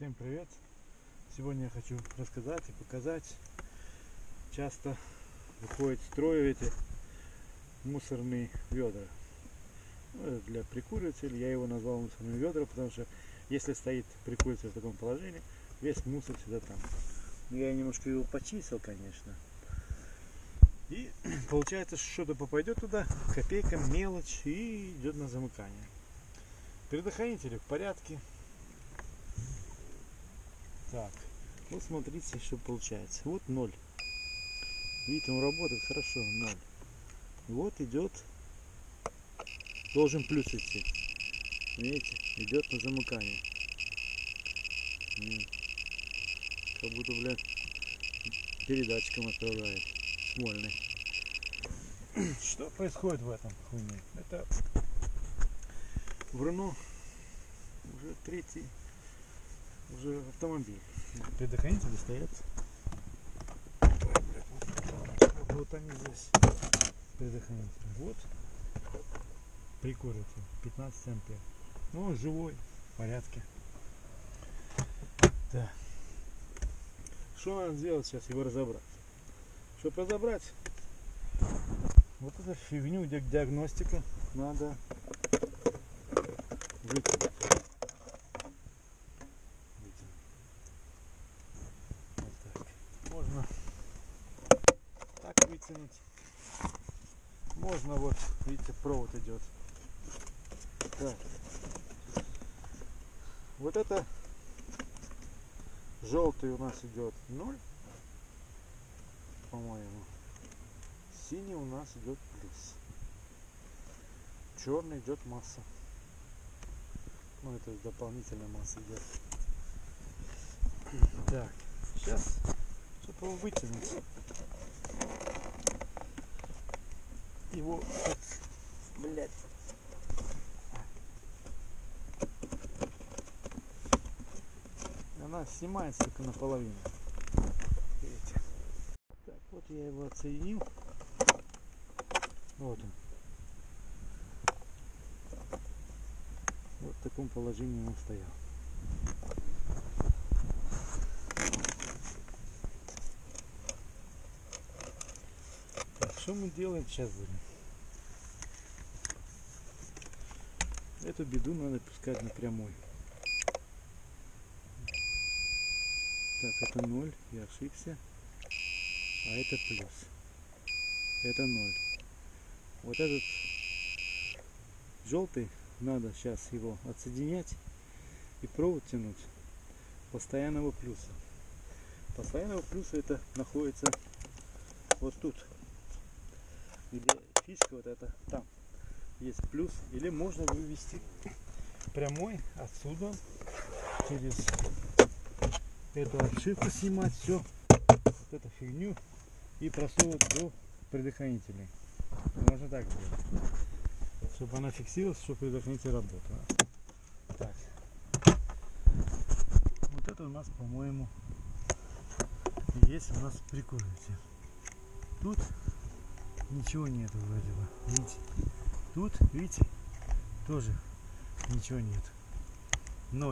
Всем привет! Сегодня я хочу рассказать и показать. Часто выходят в строй эти мусорные ведра. Ну, для прикуривателя я его назвал мусорными ведра, потому что если стоит прикуриватель в таком положении, весь мусор всегда там. Я немножко его почистил, конечно. И получается, что что-то попадет туда, копейка, мелочь, и идет на замыкание. Предохранители в порядке. Так, вот смотрите, что получается. Вот 0. Видите, он работает хорошо, 0. Вот идет, должен плюс идти. Видите, идет на замыкание. Как будто, блядь, передатчиком отправляет. Смольный. Что происходит в этом хуйне? Это в Рено уже третий уже автомобиль. Предохранители стоят. Вот они здесь. Предохранители. Вот прикуриватель 15 ампер. Ну, он живой, в порядке. Да. Что надо сделать сейчас? Его разобрать. Чтобы разобрать вот эту фигню диагностика надо выкинуть. Вот так. Можно так вытянуть. Можно, вот, видите, провод идет. Так. Вот это желтый у нас идет 0, по-моему. Синий у нас идет плюс. Черный идет масса. Ну, это дополнительная масса идет. Так, сейчас, чтобы его вытянуть, его, блядь, она снимается только наполовину. Видите? Так, вот я его отсоединил. Вот он. Вот в таком положении он стоял. Так, что мы делаем сейчас будем? Эту беду надо пускать напрямую. Так, это 0, я ошибся. А это плюс. Это 0. Вот этот желтый, надо сейчас его отсоединять и провод тянуть постоянного плюса. Постоянного плюса это находится вот тут, где фишка вот эта, там есть плюс. Или можно вывести прямой отсюда через эту обшивку, снимать все, вот эту фигню, и просовывать до предохранителей. Можно так сделать, чтобы она фиксировалась, чтобы предохранитель работал. Так. Вот это у нас, по-моему, есть у нас прикуриватель. Тут ничего нету вроде бы. Видите? Тут, видите, тоже ничего нет. 0.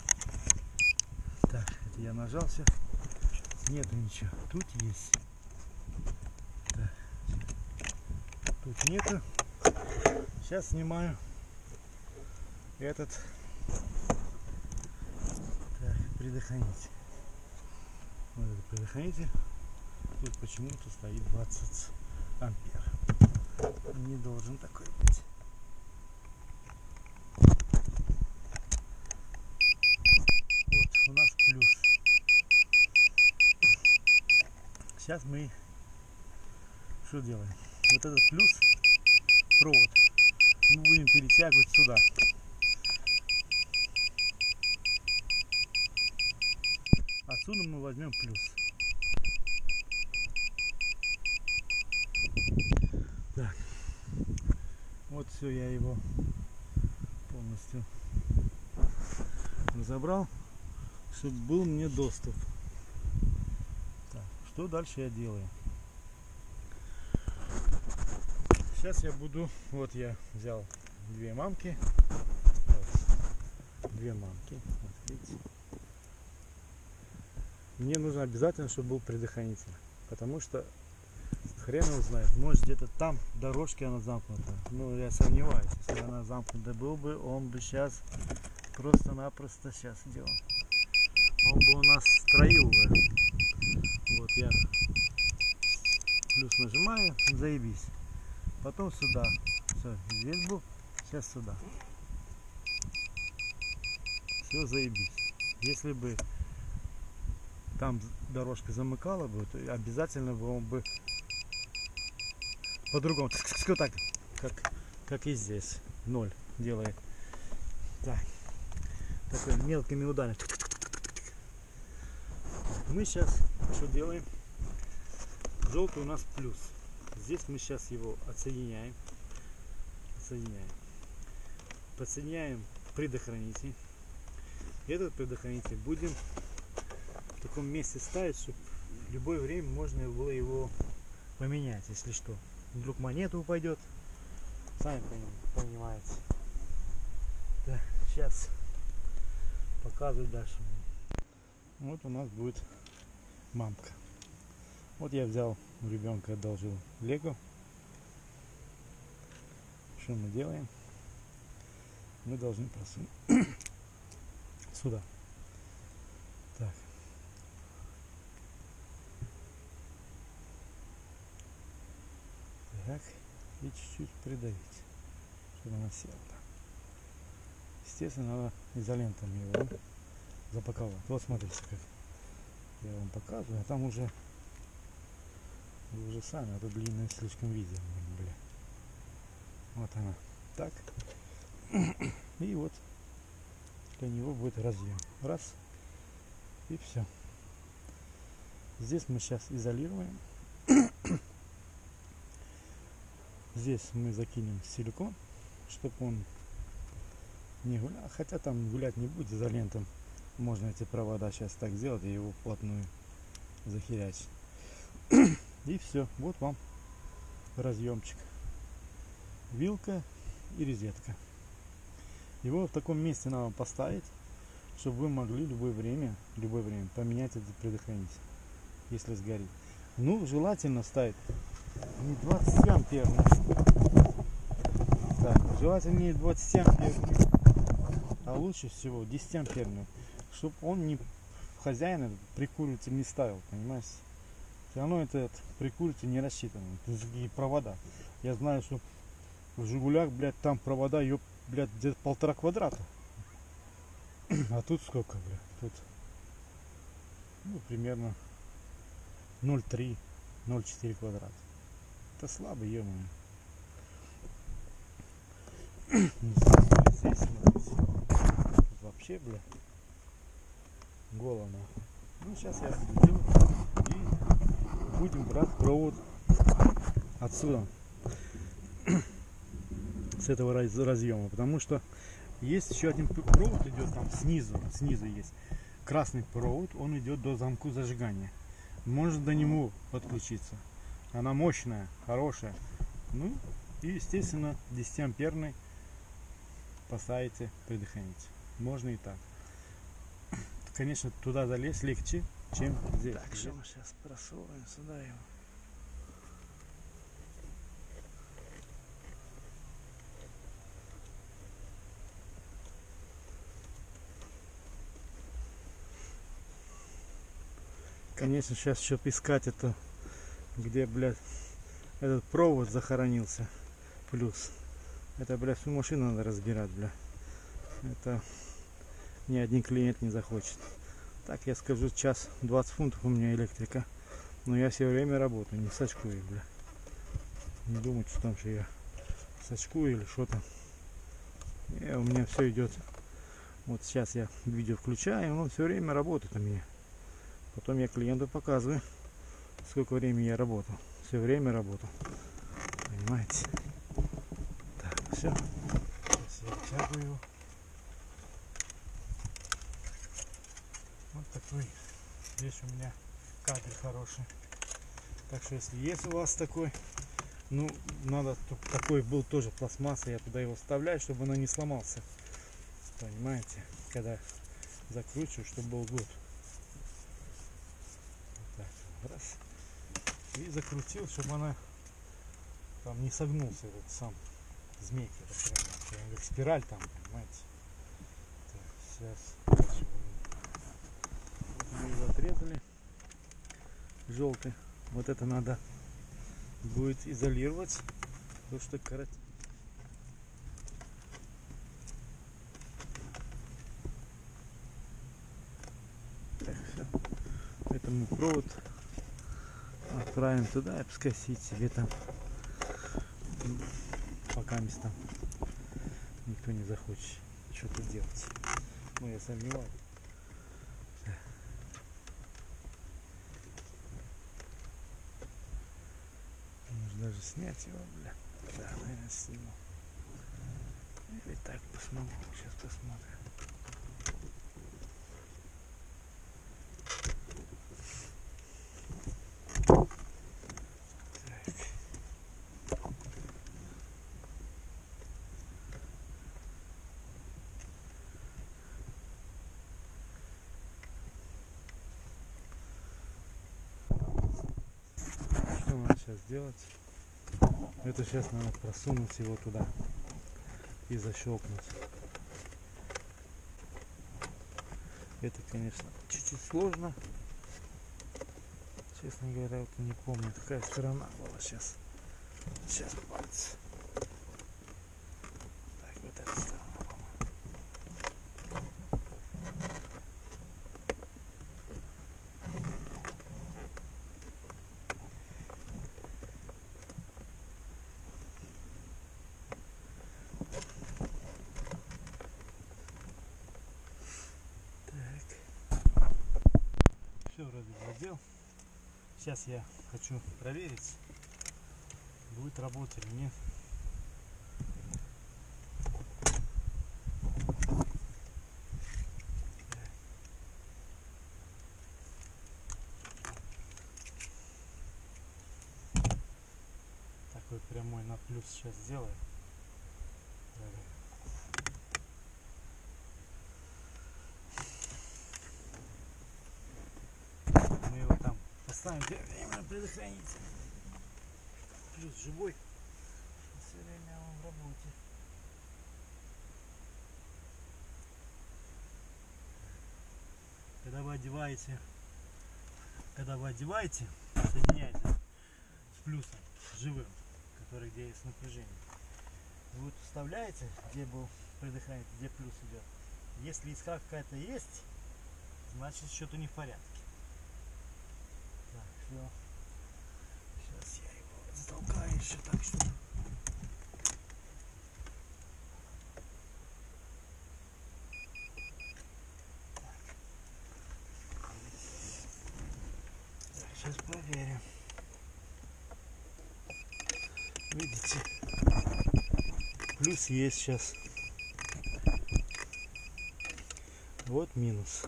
Так, это я нажался. Нету ничего. Тут есть. Так. Тут нету. Сейчас снимаю этот предохранитель. Вот этот предохранитель. Тут почему-то стоит 20 ампер. Не должен такой быть. Вот у нас плюс. Сейчас мы что делаем? Вот этот плюс, провод, мы будем перетягивать сюда. Отсюда мы возьмем плюс. Так. Вот все, я его полностью разобрал, чтобы был мне доступ. Так, что дальше я делаю? Сейчас я буду, вот я взял 2 мамки, вот, 2 мамки, вот видите, мне нужно обязательно, чтобы был предохранитель. Потому что хрен его знает, может где-то там дорожки она замкнута. Ну, я сомневаюсь, если она замкнута был бы, он бы сейчас просто-напросто сейчас делал. Он бы у нас строил бы. Вот я плюс нажимаю, заебись. Потом сюда. Все, здесь был, сейчас сюда. Все, заебись. Если бы там дорожка замыкала бы, то обязательно бы он бы по-другому, так, как и здесь, 0 делает. Так, такой мелкими ударами. Мы сейчас что делаем? Желтый у нас плюс. Здесь мы сейчас его отсоединяем. Подсоединяем предохранитель. Этот предохранитель будем в таком месте ставить, чтобы в любое время можно было его поменять, если что. Вдруг монета упадет. Сами понимаете. Так, сейчас показываю дальше. Вот у нас будет мамка. Вот я взял у ребенка, одолжил лего. Что мы делаем? Мы должны просунуть сюда. Так. Так. И чуть-чуть придавить, чтобы она села. Естественно, надо изолентами его запаковать. Вот смотрите, как я вам показываю, а там уже вы уже сами, а то длинная слишком видели, бля. Вот она. Так. И вот для него будет разъем. Раз. И все. Здесь мы сейчас изолируем. Здесь мы закинем силикон, чтобы он не гулял. Хотя там гулять не будет изолентом. Можно эти провода сейчас так сделать и его вплотную захерячить. И все. Вот вам разъемчик. Вилка и розетка. Его в таком месте надо поставить, чтобы вы могли любое время поменять этот предохранитель, если сгорит. Ну, желательно ставить не 27 амперный. Так, желательно не 27 амперный, а лучше всего 10 амперный, чтобы он не хозяин прикуриватель не ставил, понимаете? Все равно этот прикуриватель не рассчитан. Это такие провода. Я знаю, что в Жигулях, блядь, там провода, блядь, где-то 1,5 квадрата. А тут сколько, блядь? Тут, ну, примерно 0,3-0,4 квадрата. Это слабо, ё-моё. Здесь, смотрите. Тут вообще, блядь, голо нахуй. Ну, сейчас я сделаю и будем брать провод отсюда. С этого разъема, потому что есть еще один провод идет там снизу есть красный провод, он идет до замку зажигания, можно до него подключиться, она мощная, хорошая. Ну и естественно 10 амперный поставите предохранитель, можно и так. Конечно, туда залезть легче, чем здесь. Так, что мы сейчас просовываем сюда его. Конечно, сейчас еще искать это, где, блядь, этот провод захоронился. Плюс. Это, блядь, всю машину надо разбирать, блядь. Это ни один клиент не захочет. Так, я скажу, час 20 фунтов у меня электрика. Но я все время работаю, не сачкую, бля. Не думайте, что там, что я сачкую или что там. У меня все идет. Вот сейчас я видео включаю, он все время работает у меня. Потом я клиенту показываю, сколько времени я работал. Все время работал. Понимаете? Так, все. Сейчас я втягиваю его. Вот такой. Здесь у меня кабель хороший. Так что если есть у вас такой, ну, надо, такой был тоже пластмасса, я туда его вставляю, чтобы он не сломался. Понимаете? Когда закручиваю, чтобы был год. Раз. И закрутил, чтобы она там не согнулся этот сам змейки. Прям, как спираль там, понимаете. Так, сейчас дальше мы его отрезали. Желтый. Вот это надо будет изолировать, потому что коротко. Так, все. Это мы провод отправим туда и пускай сидит себе там, пока места никто не захочет что-то делать. Ну, я сомневаюсь. Можно даже снять его, бля. Да, наверное, сниму. Или так посмотрим. Сейчас посмотрим. Что надо сейчас делать? Это сейчас надо просунуть его туда и защелкнуть. Это, конечно, чуть-чуть сложно. Честно говоря, вот не помню, какая сторона была сейчас. Сейчас пальцы. Так, вот эта сторона, по-моему. Все вроде задел. Сейчас я хочу проверить, будет работать или нет. Такой прямой на плюс сейчас сделаю. Мы его там поставим временно предохранитель. Плюс живой. Все время он в работе. Когда вы одеваете, соединяете с плюсом, с живым, который где есть напряжение. Вы вот вставляете, где был предохранитель, где плюс идет. Если искра какая-то есть, значит что-то не в порядке. Так, все. Сейчас я его затолкаю еще так, что. Сейчас проверим. Видите, плюс есть сейчас. Вот минус.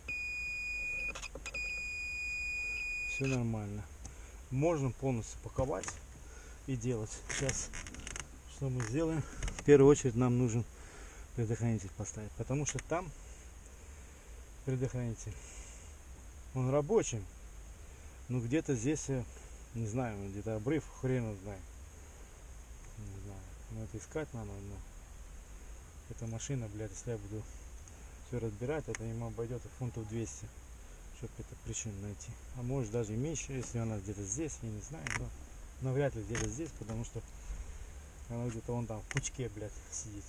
Все нормально. Можно полностью паковать и делать. Сейчас что мы сделаем? В первую очередь нам нужен предохранитель поставить, потому что там предохранитель, он рабочий. Ну где-то здесь, не знаю, где-то обрыв, хрен его знает. Не знаю, но это искать надо, но эта машина, блядь, если я буду все разбирать, это ему обойдет фунтов 200, чтобы эту причину найти. А может даже и меньше, если она где-то здесь, я не знаю, но навряд ли где-то здесь, потому что она где-то вон там в пучке, блядь, сидит.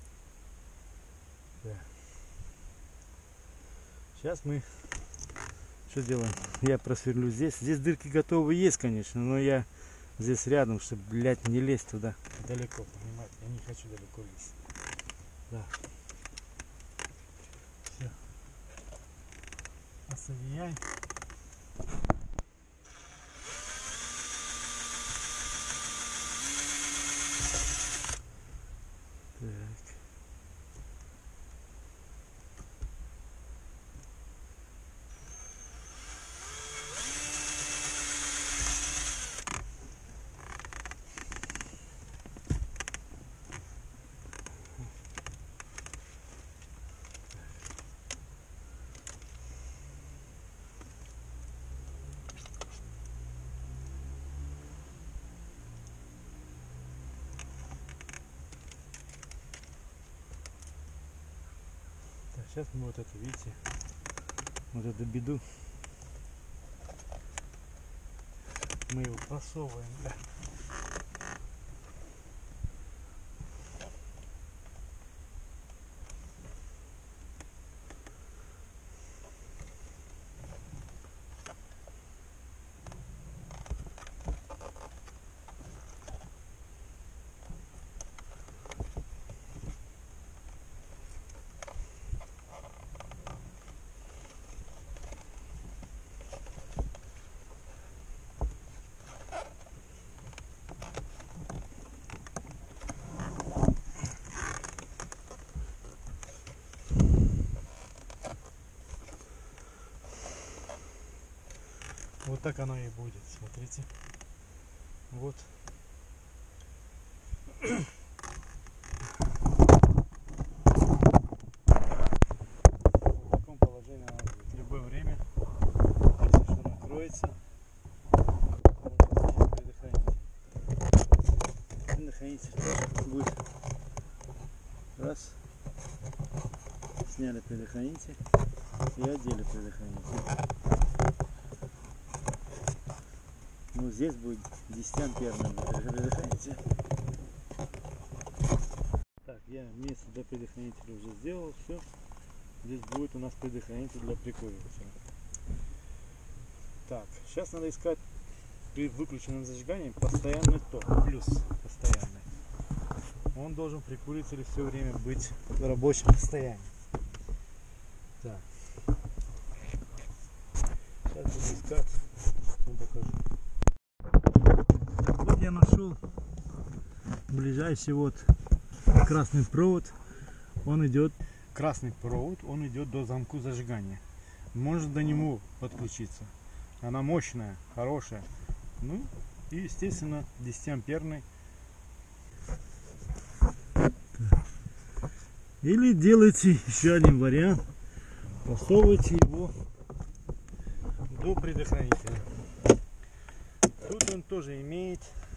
Да. Сейчас мы что делаем? Я просверлю здесь. Здесь дырки готовы есть, конечно, но я здесь рядом, чтобы, блядь, не лезть туда далеко, понимаете? Я не хочу далеко лезть. Да. Все. Осовияй. Так. сейчас мы вот это, видите, вот эту беду мы его просовываем, да. Вот так оно и будет, смотрите. Вот. В таком положении оно будет. В любое время, если что накроется, можно предохранить. Предохранитель тоже будет. Раз. Сняли предохранитель и одели предохранитель. Ну, здесь будет 10 амперный предохранитель. Так, я место для предохранителя уже сделал, все. Здесь будет у нас предохранитель для прикуривателя. Так, сейчас надо искать при выключенном зажигании постоянный ток, плюс постоянный. Он должен при прикуривателе все время быть в рабочем состоянии. Так, сейчас буду искать, вам покажу. Вот я нашел ближайший вот красный провод. Он идет, красный провод, он идет до замку зажигания. Может до него подключиться. Она мощная, хорошая. Ну и естественно 10 амперный. Или делайте еще один вариант. Просовывайте его до предохранителя. Тут он тоже имеет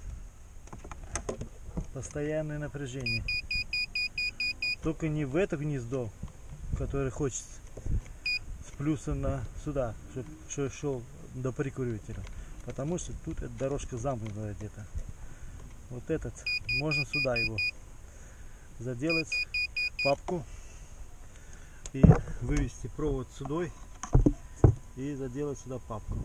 постоянное напряжение. Только не в это гнездо, которое хочется, с плюса на сюда, чтобы шел до прикуривателя. Потому что тут эта дорожка замкнутая где-то. Вот этот, можно сюда его заделать, папку, и вывести провод сюда и заделать сюда папку,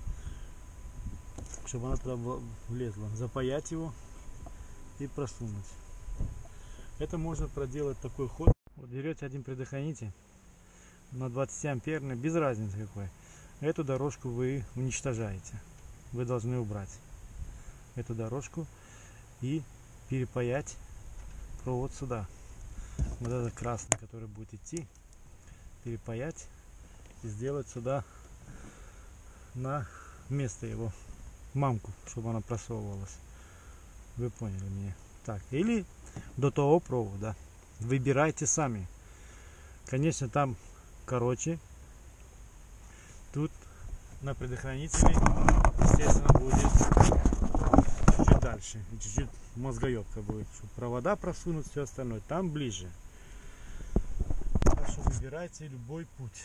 чтобы она туда влезла, запаять его и просунуть. Это можно проделать такой ход. Вот берете один предохранитель на 20 амперный, без разницы какой. Эту дорожку вы уничтожаете. Вы должны убрать эту дорожку и перепаять провод сюда. Вот этот красный, который будет идти, перепаять и сделать сюда на место его мамку, чтобы она просовывалась. Вы поняли меня? Так, или до того провода. Выбирайте сами. Конечно, там короче. Тут на предохранителе, естественно, будет чуть-чуть дальше. Чуть-чуть мозгоебка будет. Чтобы провода просунуть, все остальное. Там ближе. Так что выбирайте любой путь.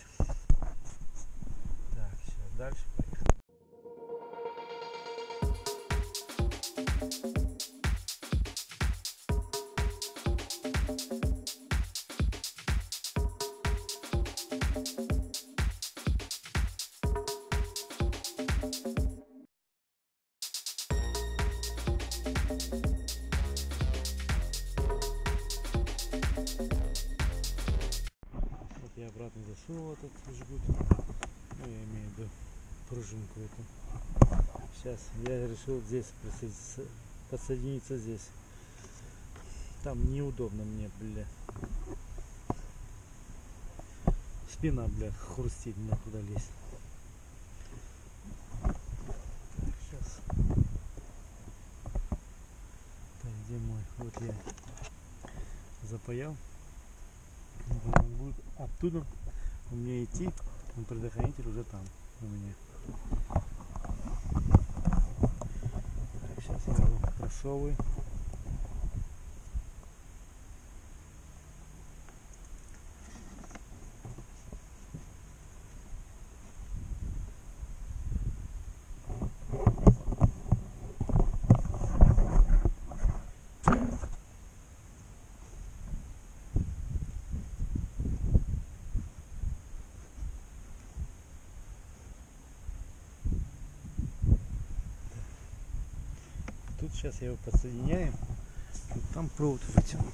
Так, сейчас дальше поехали. Я обратно засунул этот жгут, ну я имею в виду пружинку эту. Сейчас я решил здесь подсоединиться здесь. Там неудобно мне, бля. Спина, бля, хрустит, мне куда лезть. Так, сейчас. Так, где мой? Вот я запаял. Будет оттуда у меня идти, предохранитель уже там у меня. Так, сейчас я его просовываю. тут сейчас я его подсоединяю. Вот там провод вытяну.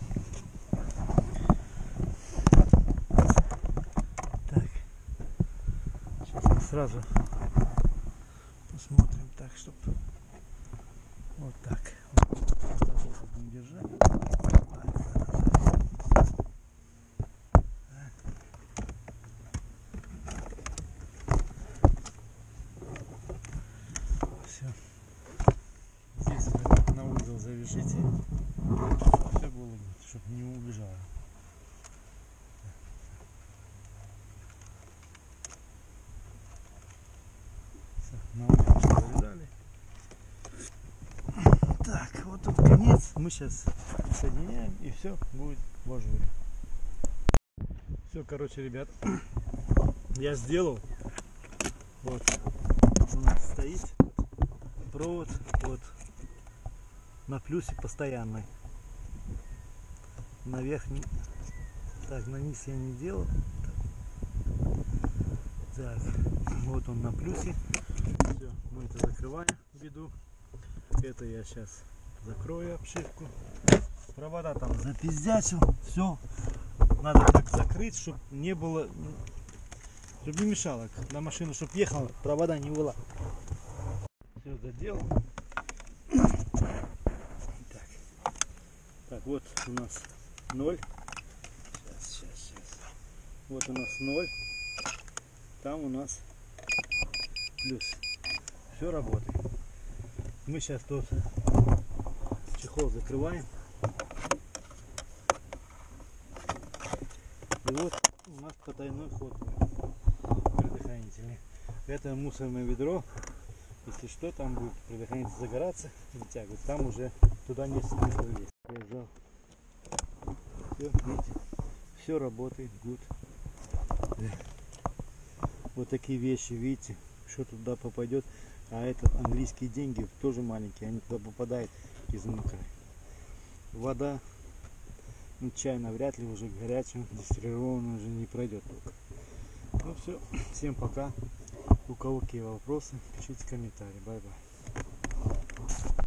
Так. Сейчас мы сразу посмотрим так, чтобы вот так. Вот будем держать. Все. Здесь на узел завяжите, все было, чтобы не убежало. Все, на узел завязали. Так, вот тут конец. Мы сейчас соединяем, и все будет в ажуре. Все, короче, ребят, я сделал. Вот у нас стоит провод вот на плюсе постоянный. Наверх так, на низ я не делал. Так, вот он на плюсе. Все, мы это закрываем беду. Это я сейчас закрою обшивку. Провода там запиздячил. Все. Надо так закрыть, чтобы не было, чтобы не мешало на машину, чтобы ехала, провода не было. Все доделал. Так, вот у нас 0. Сейчас. Вот у нас 0. Там у нас плюс. Все работает. Мы сейчас тут чехол закрываем. И вот у нас потайной ход предохранительный. Это мусорное ведро. Если что, там будет предохранитель загораться, вытягивать. Там уже туда не смысла лезть. Все, видите, все работает, good. Вот такие вещи, видите, что туда попадет. А это английские деньги тоже маленькие, они туда попадают изнутри. Вода, ну, чай навряд ли уже горячим, дистиллированным уже не пройдет только. Ну все, всем пока. У кого какие вопросы, пишите комментарии. Бай-бай.